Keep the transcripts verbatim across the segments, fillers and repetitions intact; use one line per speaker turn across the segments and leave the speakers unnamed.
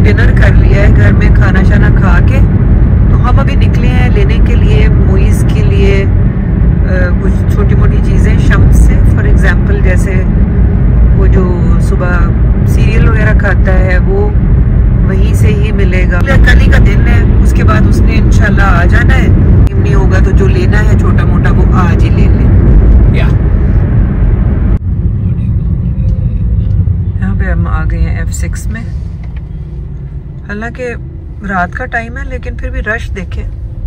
Dinner कर लिया है घर में, खाना शाना खा के, तो हम अभी निकले हैं लेने के लिए मोइज़ के लिए आ, कुछ छोटी मोटी चीज़ें शम्स से। फॉर एग्जांपल जैसे वो जो सुबह सीरियल वगैरह खाता है वो वहीं से ही मिलेगा। कल ही का दिन है, उसके बाद उसने इंशाल्लाह आ जाना है। नहीं होगा तो जो लेना है छोटा मोटा वो आज ही ले ले। या यहाँ पे हम आ गए हैं एफ सिक्स में। हालांकि रात का टाइम है लेकिन फिर भी रश देखें।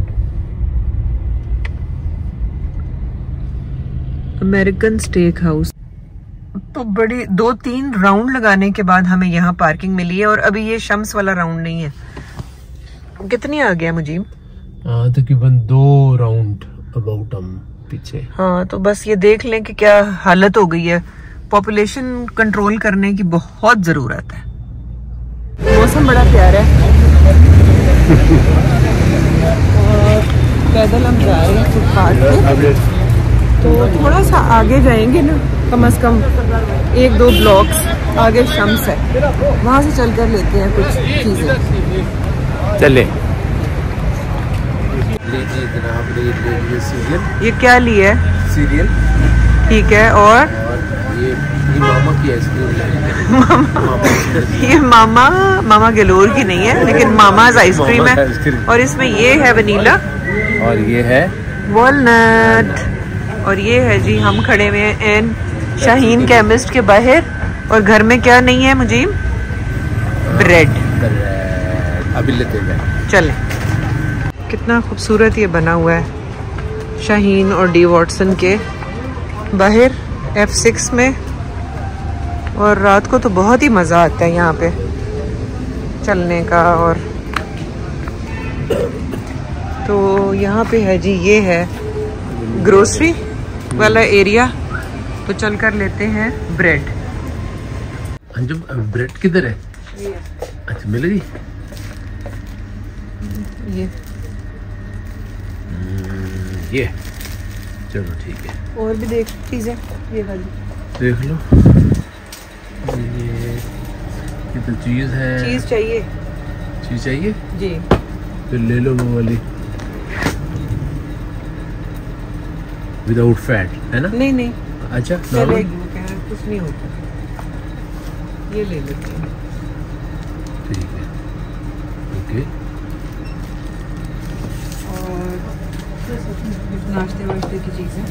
American steak house. तो बड़ी दो तीन राउंड लगाने के बाद हमें यहाँ पार्किंग मिली है, और अभी ये शम्स वाला राउंड नहीं है। कितनी आ गया मुजीब?
तकरीबन दो राउंड अबाउट हम पीछे।
हाँ, तो बस ये देख लें कि क्या हालत हो गई है। पॉपुलेशन कंट्रोल करने की बहुत जरूरत है। मौसम बड़ा प्यारा है और पैदल हम जा रहे हैं फुटपाथ पे। तो थोड़ा सा आगे जाएंगे ना, कम से कम एक दो ब्लॉक्स आगे शम्स है, वहाँ से चल कर लेते हैं कुछ चीजें।
चले।
ये क्या लिए है?
सीरियल।
ठीक है। और,
और ये, ये मामा की आइसक्रीम।
मामा ये मामा मामा गलोर की नहीं है लेकिन मामाज आइसक्रीम है, और इसमें ये है वनीला
और ये है
वॉलनट। और ये है जी, हम खड़े हुए हैं एन शाहीन केमिस्ट के बाहर, और घर में क्या नहीं है मुझे? ब्रेड।
अभी लेते हैं।
चलें। कितना खूबसूरत ये बना हुआ है शाहीन और डी वॉटसन के बाहर एफ सिक्स में, और रात को तो बहुत ही मज़ा आता है यहाँ पे चलने का। और तो यहाँ पे है जी, ये है ग्रोसरी वाला एरिया, तो चल कर लेते हैं ब्रेड।
अंजुम ब्रेड किधर है? अच्छा मिल गई
ये
ये चलो ठीक है।
और भी देख चीजें, ये वाली
देख लो। ये ये तो चीज है।
चीज चाहिए?
चीज चाहिए
जी,
तो ले लो वो वाली विदाउट फैट, है ना?
नहीं नहीं,
अच्छा
चलेगी, वो कह रहे हैं कुछ नहीं होता। ये ले लेते हैं।
ठीक है, ओके।
और नाश्ते वाश्ते की चीजें।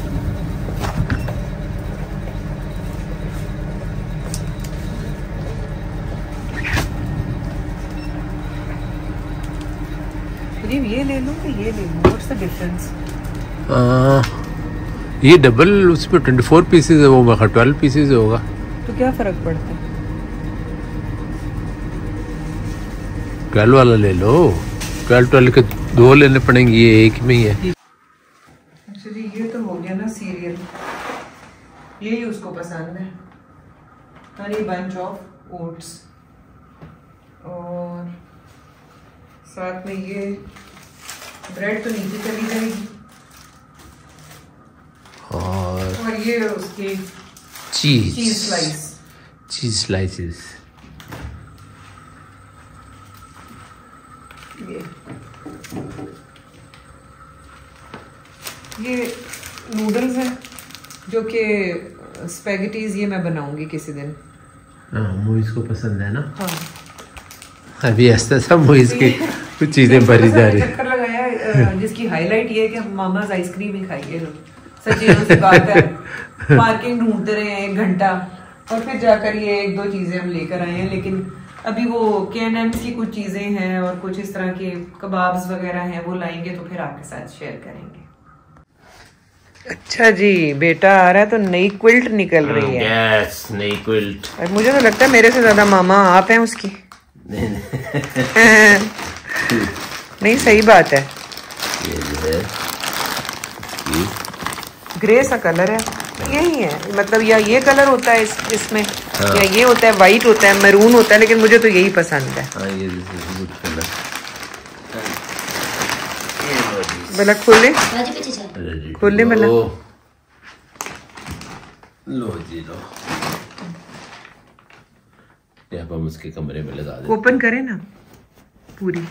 ये ले लूं कि ये ले लूं? What's the difference?
ये डबल उसमें ट्वेंटी फोर पीसेज है, वो ट्वेल्व पीसेज होगा।
तो क्या फर्क पड़ता है?
ट्वेल्व वाला ले लो। ट्वेल्व ट्वेल्व के दो लेने पड़ेंगे, ये एक में ही है।
अच्छा जी, ये तो हो गया ना सीरियल, यही उसको पसंद है। हनी बंच ऑफ ओट्स, और साथ में ये ब्रेड तो नीचे चली जाएगी,
और,
और ये उसकी
चीज
चीज स्लाइस
चीज स्लाइसेस।
ये ये नूडल्स हैं जो कि स्पैगेटीज, ये मैं बनाऊंगी किसी दिन।
हाँ, मोइज को पसंद है ना?
हाँ,
अभी ऐसा सब मोइज की कुछ चीजें भरी जा रही है।
चक्कर लगाया जिसकी हाईलाइट ये है कि हम मामाज आइसक्रीम ही खाइए। सच्ची सी बात है, पार्किंग ढूंढते रहे हैं एक घंटा, और फिर जाकर ये एक दो चीजें हम लेकर आए हैं। लेकिन अभी वो के एन एम की कुछ चीजें हैं और कुछ इस तरह के कबाब्स वगैरह हैं, वो लाएंगे तो फिर आपके साथ शेयर करेंगे। अच्छा जी, बेटा आ रहा है तो नई क्विल्ट निकल रही है।
यस, नई क्विल्ट।
और मुझे तो लगता है मेरे से ज्यादा मामा आप हैं उसकी। नहीं, सही बात है।
ये जो है ये
ग्रे सा कलर है, यही है मतलब, या ये कलर होता है इस, इसमें हाँ। या ये होता है वाइट होता है, मैरून होता है, लेकिन मुझे तो यही पसंद है।
हाँ, ये गुड कलर।
भला खोले खोले भला।
लो जी लो। अब हम उसके कमरे में लगा दें।
ओपन करें ना पूरी।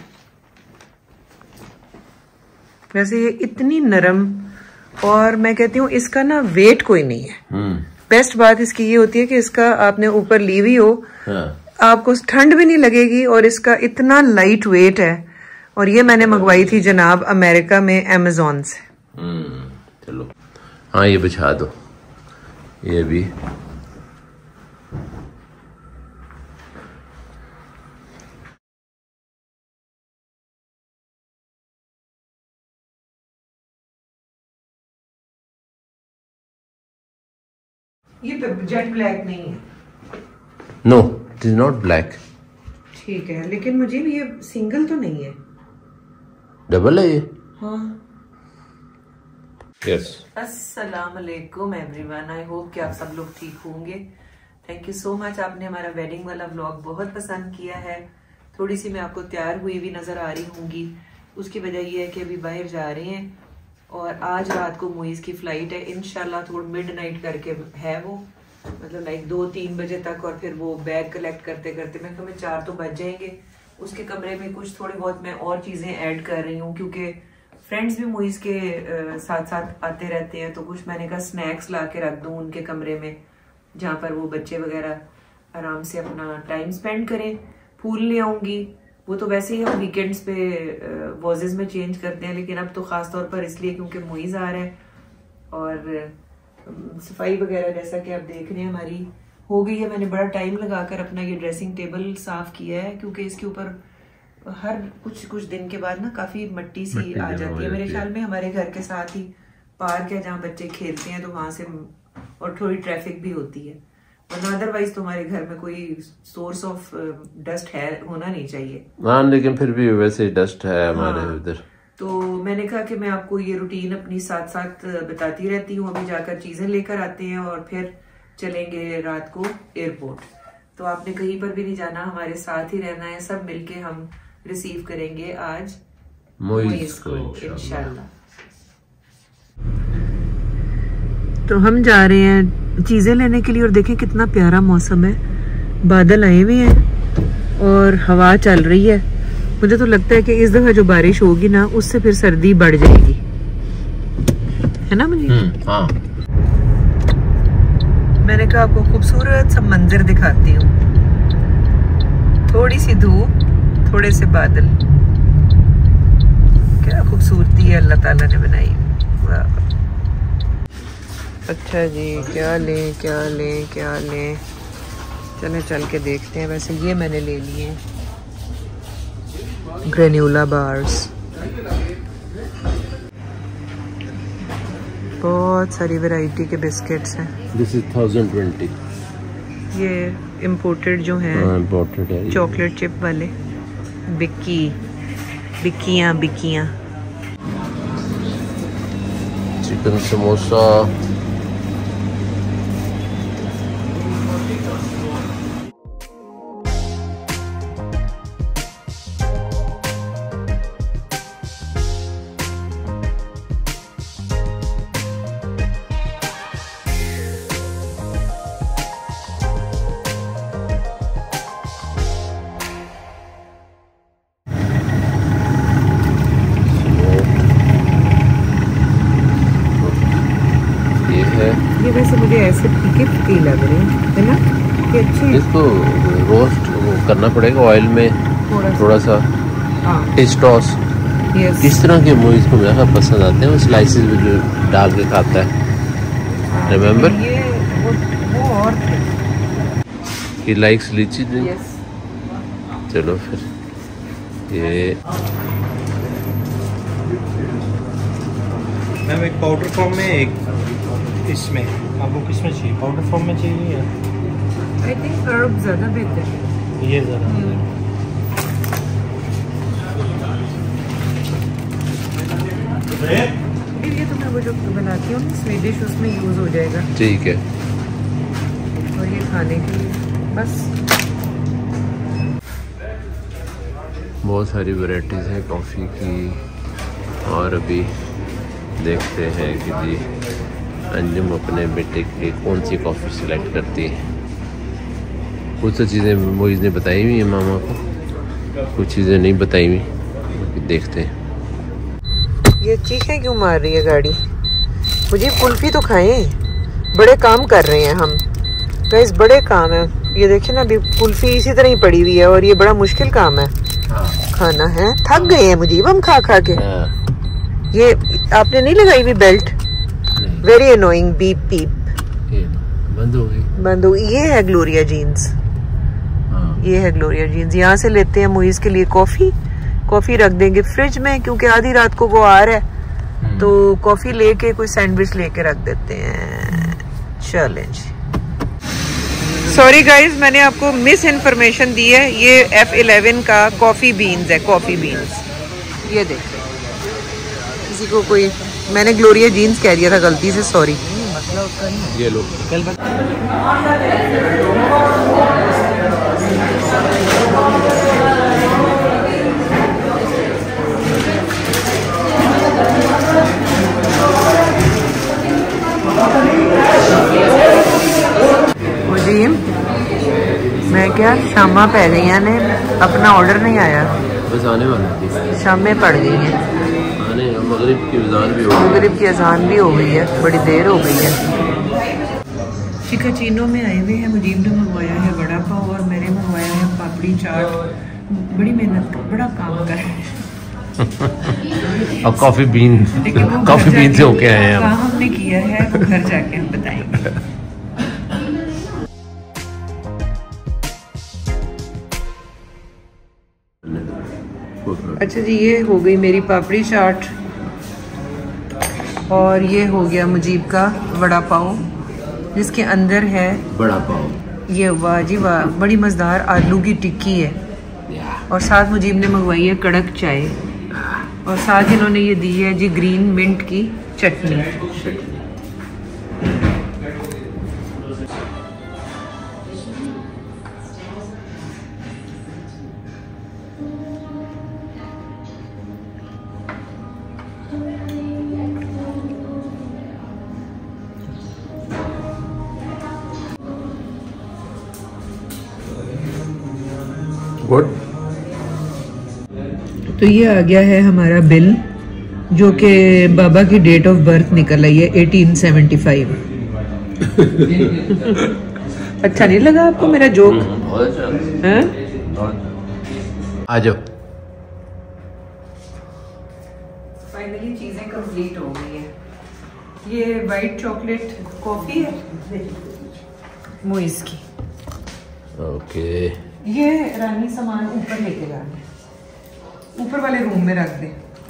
वैसे ये इतनी नरम, और मैं कहती हूँ इसका ना वेट कोई नहीं है। बेस्ट बात इसकी ये होती है कि इसका आपने ऊपर ली हुई हो, हाँ। आपको ठंड भी नहीं लगेगी, और इसका इतना लाइट वेट है। और ये मैंने मंगवाई थी जनाब अमेरिका में अमेज़न से।
चलो हाँ ये बिछा दो, ये भी
ये जेट ब्लैक नहीं है।
No it is not black.
ठीक है, लेकिन मुझे भी ये सिंगल तो नहीं है,
डबल है ये।
हाँ।
यस।
अस्सलाम वालेकुम एवरीवन, आई होप कि आप सब लोग ठीक होंगे। थैंक यू सो मच, आपने हमारा वेडिंग वाला व्लॉग बहुत पसंद किया है। थोड़ी सी मैं आपको तैयार हुई भी नजर आ रही होंगी, उसकी वजह यह है कि अभी बाहर जा रहे हैं और आज रात को मुइज़ की फ्लाइट है। इंशाल्लाह थोड़ा मिड नाइट करके है वो, मतलब लाइक दो तीन बजे तक, और फिर वो बैग कलेक्ट करते करते मैं हमें चार तो बज जाएंगे। उसके कमरे में कुछ थोड़ी बहुत मैं और चीज़ें ऐड कर रही हूँ, क्योंकि फ्रेंड्स भी मुइज़ के आ, साथ साथ आते रहते हैं, तो कुछ मैंने कहा स्नैक्स ला के रख दूँ उनके कमरे में, जहाँ पर वो बच्चे वगैरह आराम से अपना टाइम स्पेंड करें। फूल ले आऊँगी, वो तो वैसे ही हम वीकेंड्स पे वॉजेस में चेंज करते हैं, लेकिन अब तो ख़ास तौर पर इसलिए क्योंकि मुइज़ आ रहा है। और सफाई वगैरह जैसा कि आप देख रहे हैं हमारी हो गई है। मैंने बड़ा टाइम लगाकर अपना ये ड्रेसिंग टेबल साफ किया है, क्योंकि इसके ऊपर हर कुछ कुछ दिन के बाद ना काफ़ी मट्टी सी आ जाती है। मेरे ख्याल में हमारे घर के साथ ही पार्क है जहाँ बच्चे खेलते हैं, तो वहाँ से और थोड़ी ट्रैफिक भी होती है, वरना अदरवाइज तो हमारे घर में कोई सोर्स ऑफ डस्ट है होना नहीं चाहिए।
हाँ, लेकिन फिर भी वैसे डस्ट है हमारे उधर।
हाँ, तो मैंने कहा कि मैं आपको ये रूटीन अपनी साथ साथ बताती रहती हूँ। अभी जाकर चीजें लेकर आते हैं और फिर चलेंगे रात को एयरपोर्ट। तो आपने कहीं पर भी नहीं जाना, हमारे साथ ही रहना है। सब मिलके हम रिसीव करेंगे आज मुइज़ को इंशाल्लाह। तो हम जा रहे हैं चीजें लेने के लिए, और देखें कितना प्यारा मौसम है, बादल आए हुए हैं और हवा चल रही है। मुझे तो लगता है कि इस दफा जो बारिश होगी ना, उससे फिर सर्दी बढ़ जाएगी, है ना मुझे?
हाँ।
मैंने कहा आपको खूबसूरत सा मंजर दिखाती हूँ। थोड़ी सी धूप, थोड़े से बादल, क्या खूबसूरती है अल्लाह ताला ने बनाई। वाह। अच्छा जी, क्या लें क्या लें क्या लें, चले चल के देखते हैं। वैसे ये मैंने ले लिए ग्रेन्यूला बार्स, बहुत सारी वैरायटी के बिस्किट्स हैं।
This is thousand twenty.
ये इम्पोर्टेड जो हैं,
इम्पोर्टेड है,
चॉकलेट चिप वाले बिक्की बिक्कियाँ बिक्कियाँ।
चिकन समोसा,
ये वैसे मुझे ऐसे फीके फीके लग रहे हैं, है ना? कि अच्छे।
इसको रोस्ट करना पड़ेगा ऑयल में थोड़ा, थोड़ा सा।
हाँ,
टिस्टोस।
यस।
इस तरह के मुइज़ को मेरे ख्याल पसंद आते हैं, वो स्लाइसेस में जो डाल के खाता है। रिमेम्बर
ये वो, वो और थे।
He likes lychee.
यस।
चलो फिर ये
मैम एक पाउडर फॉर्म में, एक इसमें। आपको किस में चाहिए, पाउडर फॉर्म में चाहिए या?
आई थिंक हर्ब ज़्यादा बेहतर है।
ये ज़रा
ये तो मैं वो जो बनाती हूँ स्वीडिश, उसमें यूज़ हो जाएगा।
ठीक है।
और ये खाने के लिए बस।
बहुत सारी वैरायटीज़ हैं कॉफ़ी की, और अभी देखते हैं कि जी अंजुम अपने बेटे के कौन सी कॉफ़ी सिलेक्ट करती है। कुछ तो चीज़ें मोइज़ ने बताई हुई है मामा को, कुछ चीज़ें नहीं बताई हुई। देखते हैं।
ये चीखें क्यों मार रही है गाड़ी? मुझे कुल्फी तो खाएं, बड़े काम कर रहे हैं हम गाइस, बड़े काम है। ये देखिए ना, अभी कुल्फी इसी तरह ही पड़ी हुई है और ये बड़ा मुश्किल काम है खाना है। थक गए हैं मुझे हम खा खा के। ये आपने नहीं लगाई हुई belt? Very annoying, beep beep
बंद हो गई,
बंद हो गई। ये है ग्लोरिया जीन्स, ये है ग्लोरिया जीन्स। यहाँ से लेते हैं मुइज़ के लिए कॉफी। कॉफी रख देंगे फ्रिज में क्योंकि आधी रात को वो आ रहा है, तो कॉफी लेके कोई सैंडविच लेके रख देते हैं। चलें जी। सॉरी गाइज, मैंने आपको मिस इन्फॉर्मेशन दी है। ये एफ इलेवन का कॉफी बीन्स है, कॉफी बीन्स। ये देखिए, किसी को कोई, मैंने ग्लोरिया जीन्स कह दिया था गलती से, सॉरी।
ये लो।
मुजीम, मैं क्या शामा पै गई ने, अपना ऑर्डर नहीं आया,
बस आने वाला थी,
शामें पड़ गई हैं,
आने मगरिब की अजान भी हो गई,
मगरिब की अजान भी हो गई है, बड़ी देर हो गई है। चिकाचीनो में आए हुए हैं। मुजीब ने मंगवाया है वड़ा पाव और मैंने मंगवाया है पापड़ी चाट। बड़ी मेहनत का बड़ा काम कर रहे हैं।
अब कॉफी बीन कॉफी बीन से होके आए हैं हम।
हमने किया है वो घर जाके हम बताएंगे। अच्छा जी, ये हो गई मेरी पापड़ी चाट और ये हो गया मुजीब का वड़ा पाव, जिसके अंदर है
बड़ा पाव।
ये वाह जी वाह, बड़ी मजेदार आलू की टिक्की है। और साथ मुजीब ने मंगवाई है कड़क चाय और साथ इन्होंने ये दी है जी ग्रीन मिंट की चटनी।
गुड।
तो ये आ गया है हमारा बिल, जो कि बाबा की डेट ऑफ बर्थ निकल आई है अठारह सौ पचहत्तर। अच्छा नहीं लगा आपको मेरा जोक?
बहुत अच्छा
है।
आ जाओ।
फाइनली चीजें कंप्लीट हो गई है। ये वाइट चॉकलेट कॉफी है मुइज़ की।
ओके,
ये रानी सामान ऊपर लेके जाना, ऊपर वाले रूम में रख दे।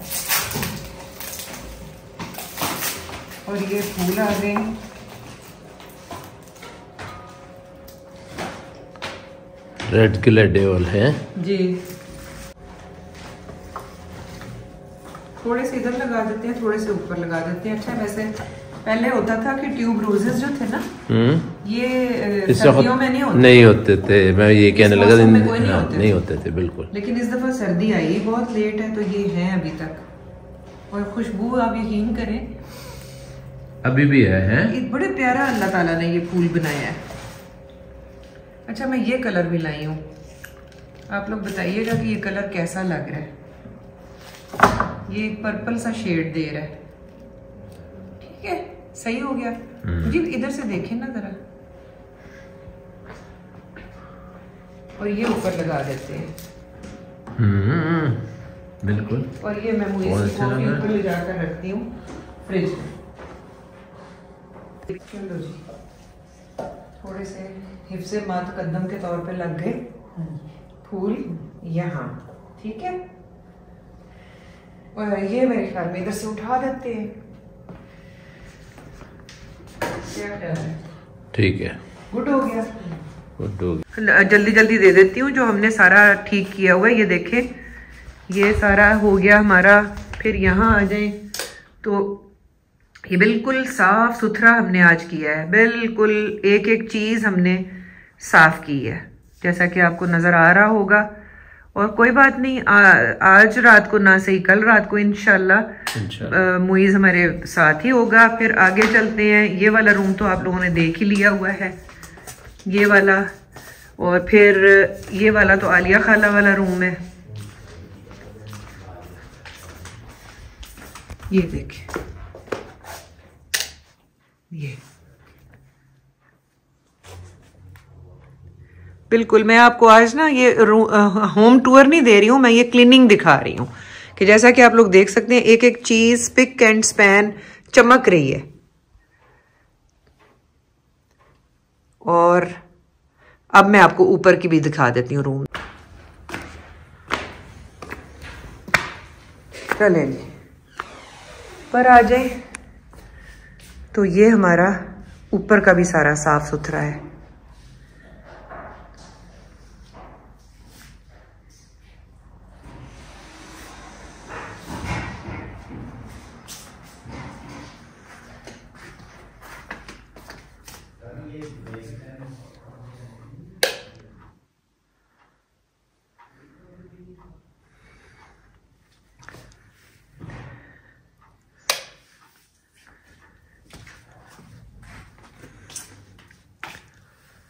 और ये फूल आ गए,
रेड किलर डेवल है
जी। थोड़े से इधर लगा देते हैं, थोड़े से ऊपर लगा देते हैं। अच्छा, वैसे पहले होता था कि ट्यूब रोजेस जो थे ना, ये सर्दियों में नहीं होते
नहीं होते थे। मैं ये कहने लगा
दिन
हाँ,
नहीं होते,
नहीं होते थे बिल्कुल।
लेकिन इस दफा सर्दी आई बहुत लेट है, तो ये है अभी तक। और खुशबू आप यकीन करें
अभी भी है, हैं?
एक बड़े प्यारा अल्लाह ताला ने ये फूल बनाया है। अच्छा, मैं ये कलर भी लाई हूँ, आप लोग बताइएगा कि ये कलर कैसा लग रहा है। ये पर्पल सा शेड दे रहा है, ठीक है, सही हो गया जी। इधर से देखें ना जरा, और ये ऊपर लगा देते हैं।
हम्म, बिल्कुल।
और ये मैं मुझे कॉफी ऊपर ले जाकर रखती हूँ फ्रिज में। चलो जी, थोड़े से हिफ्ज़े मात कदम के तौर पे लग गए फूल यहाँ, ठीक है। और ये मेरे ख्याल में इधर से उठा देते हैं, क्या ख्याल है?
ठीक है,
गुड हो गया,
गुड हो गया।
जल्दी जल्दी दे देती हूँ जो हमने सारा ठीक किया हुआ है। ये देखें, ये सारा हो गया हमारा। फिर यहाँ आ जाए तो ये बिल्कुल साफ सुथरा हमने आज किया है, बिल्कुल एक एक चीज़ हमने साफ की है, जैसा कि आपको नज़र आ रहा होगा। और कोई बात नहीं, आ, आज रात को ना सही कल रात को इंशाल्लाह मुइज़ हमारे साथ ही होगा। फिर आगे चलते हैं। ये वाला रूम तो आप लोगों ने देख ही लिया हुआ है, ये वाला। और फिर ये वाला तो आलिया खाला वाला रूम है। ये देखिए, ये बिल्कुल मैं आपको आज ना ये होम टूर नहीं दे रही हूँ, मैं ये क्लीनिंग दिखा रही हूँ कि जैसा कि आप लोग देख सकते हैं एक एक चीज पिक एंड स्पैन चमक रही है। और अब मैं आपको ऊपर की भी दिखा देती हूँ रूम। चले जी पर आ जाए तो ये हमारा ऊपर का भी सारा साफ सुथरा है।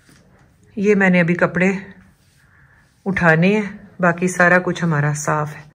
ये मैंने अभी कपड़े उठाने हैं, बाकी सारा कुछ हमारा साफ है।